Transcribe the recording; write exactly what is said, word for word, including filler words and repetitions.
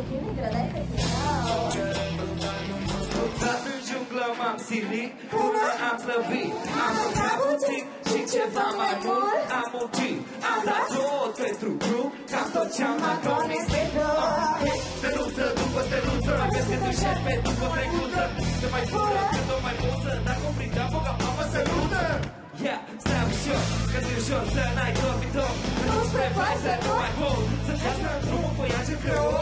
tine, gradai pe final. Tot în junglă m-am silit, până am slăbit. Am mâncat puțin și ceva mai mult. Am muncit, am dat tot pentru grup, cam tot ce-am mai promis. Steluță după steluță, vezi că tu șerpe după trecuță. Te mai fură, că tot mai poță, dacă o prind apucă, mama se lută. Yeah, stai ușor, că nu-i ușor să n-ai dormitor. Nu spre pai să nu mai pot, să-ți iasă drumul pe ea ce creu.